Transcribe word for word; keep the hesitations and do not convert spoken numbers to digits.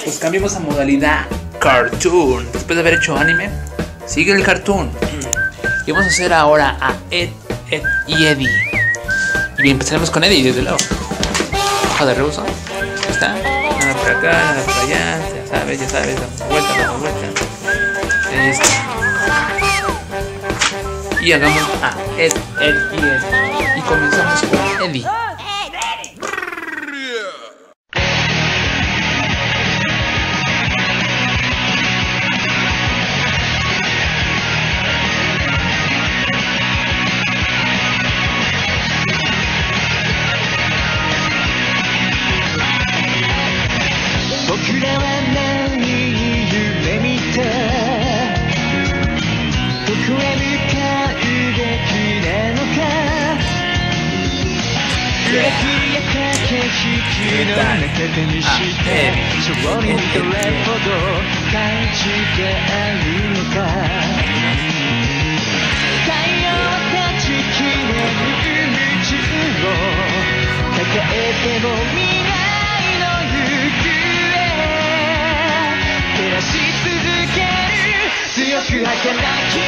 Pues cambiamos a modalidad cartoon. Después de haber hecho anime, sigue el cartoon. Y vamos a hacer ahora a Ed, Ed y Eddie. Y bien, empezaremos con Eddie, desde luego. Hoja de reuso. Ahí está. Nada por acá, nada por allá. Ya sabes, ya sabes. Damos vuelta, damos vuelta. Ahí está. Y hagamos a Ed, Ed y Eddie. Y comenzamos con Eddie. 強く儚き